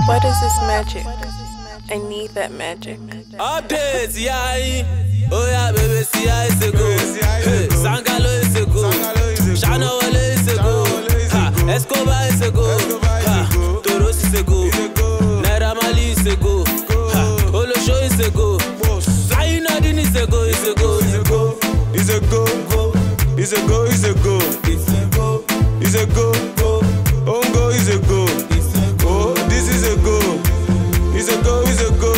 What is this magic? I need that magic. Updates, yeah. Oh yeah, baby, see I is a go. Hey, Sangalo is a go. Shana Wale is a go. Ha, Escobar is a go. Ha, Toros is a go. Naira Marley is a go. Ha, Olosho is a go. Sayinadin is a go. Is a go. Is a go. Is a go. Is a go. Is a go. Is a go. Ongo is a go. Oh, this is a go. Is a go. Is a go.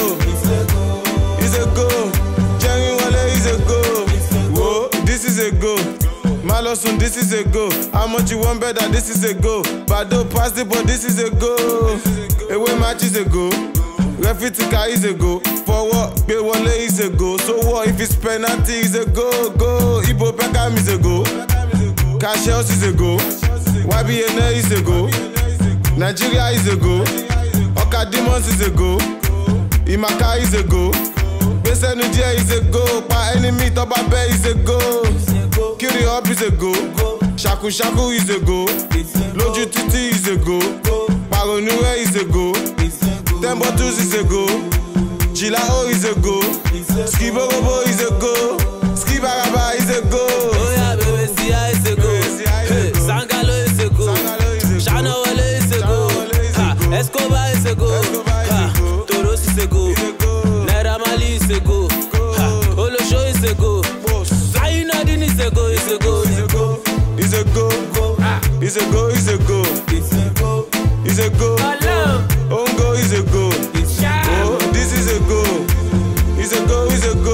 Is a go. Jerry Wale is a go. Whoa, this is a go. Malosun, this is a go. How much you want better? This is a go. Bado pass the but this is a go. Away match is a go. Refitika is a go. Forward, Be Wale is a go. So what if it's penalty is a go? Go. Ibo Pekam is a go. Cash Ellz is a go. YBNA is a go. Nigeria is a go. Demons is a go. Imaka is a go. Besenudia is a go. Pa enemy Toba Bay is a go. Kiri up is a go. Shaku is a go. Loju Titi is a go. Paronue is a go. Tembotus is a go. Chilao is a go. Skiborobo is a go. Skibaraba is a go. Oh yeah, baby, Sia is a go. Hey, Sangalo is a go. Shana Wale is a go. Escobar is a go. Ha, Toros is a go. Naira Marley is a go. Ha, Olosho is a go. Sayinadin is a go. Is a go. Is a go. Is a go. Is a go. Is a go. Is a go. Ongo is a go. Oh, this is a go. Is a go. Is a go.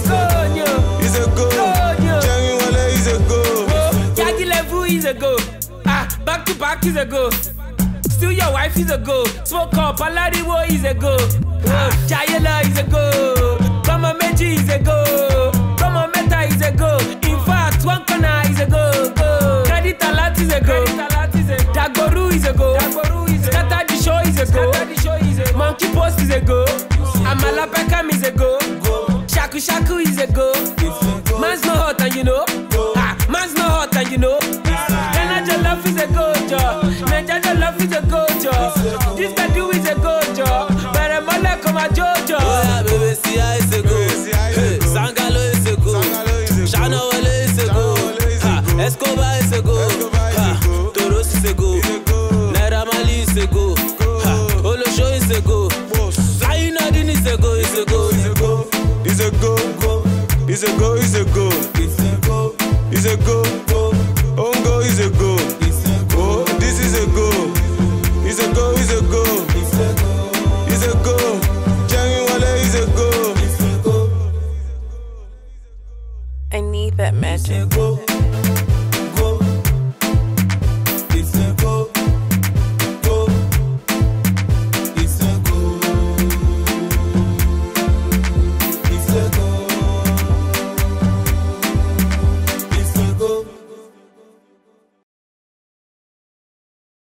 Is a go. Jerry Wale is a go. Yagi Levu is a go. Back to back is a go. Still your wife is a go. Smoke up, Alariwo is a go. Jayela is a go. Mama Meji is a go. Mama Meta is a go. In fact, one corner is a go. Credit Alat is a go. Dagoru is a go. Scatter the show is a go. Monkey Post is a go. Amala Pekam is a go. Shaku is a go. Man's no hot and you know. Man's no hot and you know. Naija love is a go job. Naija love is a go job. This guy do is a go job. But I'm all like my Jojo. Oh yeah, baby, see I is a go. Hey, Sangalo is a go. Shana Wale is a go. Ha, Escobar is a go. Ha, Toros is a go. Naira Marley is a go. Ha, Olosho is a go. Sayinadin is a go. Is a go. Is a go. Is a go. Is a go. Is a go. Is a go. Ongo is a go. Oh, this is a go. Is a go. Is a go. Is a go. Jerry Wale is a go. I need that magic.